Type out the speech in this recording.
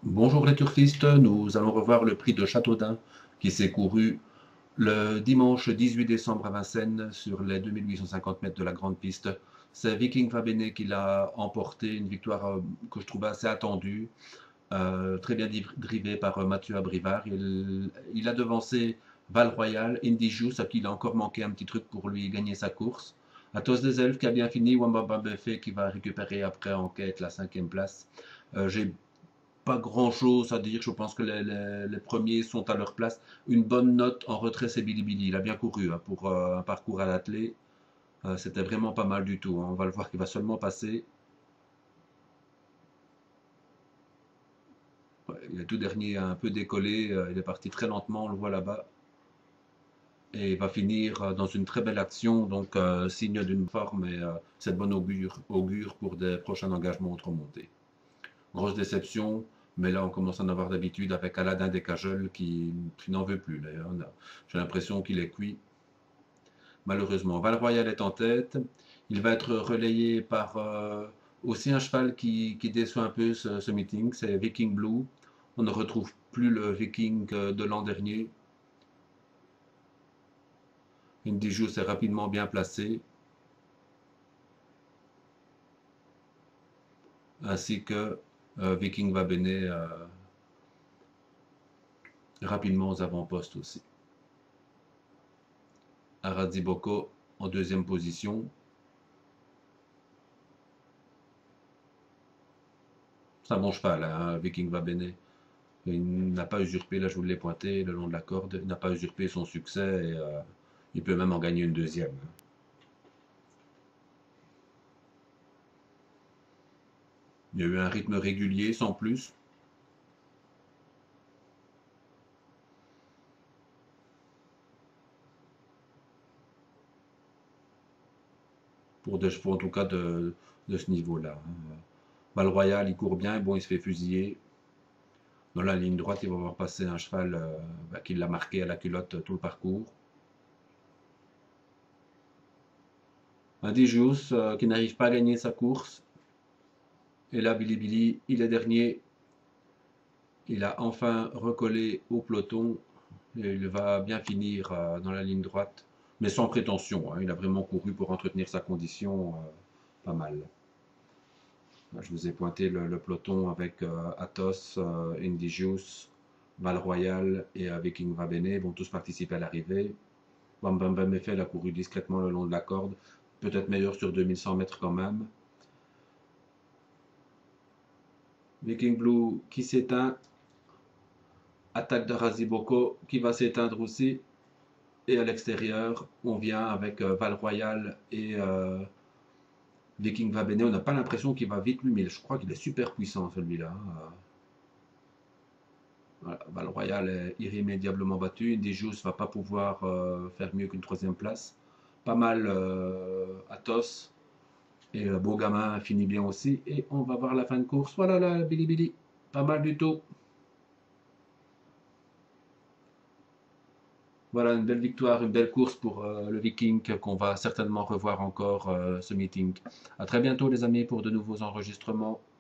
Bonjour les turfistes, nous allons revoir le prix de Châteaudun qui s'est couru le dimanche 18 décembre à Vincennes sur les 2850 mètres de la grande piste. C'est Viking Fabene qui l'a emporté, une victoire que je trouvais assez attendue, très bien drivé par Mathieu Abrivard. Il a devancé Val Royal, Indy Juice, à qui il a encore manqué un petit truc pour lui gagner sa course. Athos des Elfes qui a bien fini, Wamba Buffet qui va récupérer après en quête la 5e place. J'ai pas grand-chose à dire. Je pense que les premiers sont à leur place. Une bonne note en retrait, c'est Bilibili. Il a bien couru hein, pour un parcours à l'athlé. C'était vraiment pas mal du tout, hein. On va le voir qu'il va seulement passer. Ouais, il est tout dernier un peu décollé. Il est parti très lentement, on le voit là-bas. Et il va finir dans une très belle action, donc signe d'une forme et c'est de bon augure pour des prochains engagements autre montée. Grosse déception, mais là on commence à en avoir d'habitude avec Aladin Descajeul qui n'en veut plus. J'ai l'impression qu'il est cuit, malheureusement. Valroyal est en tête. Il va être relayé par aussi un cheval qui déçoit un peu ce meeting, c'est Viking Blue. On ne retrouve plus le Viking de l'an dernier. Indijou s'est rapidement bien placé, ainsi que Viking va Bene rapidement aux avant-postes aussi. Araziboko en deuxième position. C'est un bon cheval, hein, Viking va Bene. Il n'a pas usurpé, là je vous l'ai pointé, le long de la corde, il n'a pas usurpé son succès et il peut même en gagner une deuxième. Il y a eu un rythme régulier sans plus. Pour des chevaux en tout cas de ce niveau-là. Val Royal, il court bien, bon, il se fait fusiller. Dans la ligne droite, il va voir passer un cheval qui l'a marqué à la culotte tout le parcours. Un Dijous qui n'arrive pas à gagner sa course. Et là, Bilibili, il est dernier. Il a enfin recollé au peloton. Et il va bien finir dans la ligne droite, mais sans prétention, hein. Il a vraiment couru pour entretenir sa condition pas mal. Je vous ai pointé le peloton avec Athos, Indijus, Val Royal et Viking Va Bene vont tous participer à l'arrivée. Bam Bam Bam Eiffel a couru discrètement le long de la corde, peut-être meilleur sur 2100 mètres quand même. Viking Blue qui s'éteint, attaque de Raziboko qui va s'éteindre aussi. Et à l'extérieur, on vient avec Val Royal et Viking Va Bene. On n'a pas l'impression qu'il va vite lui, mais je crois qu'il est super puissant celui-là. Voilà, Val Royal est irrémédiablement battu. Indijus ne va pas pouvoir faire mieux qu'une troisième place. Pas mal Athos. Et Beau Gamin finit bien aussi. Et on va voir la fin de course. Voilà là, Bilibili. Pas mal du tout. Voilà une belle victoire, une belle course pour le Viking qu'on va certainement revoir encore ce meeting. À très bientôt les amis pour de nouveaux enregistrements.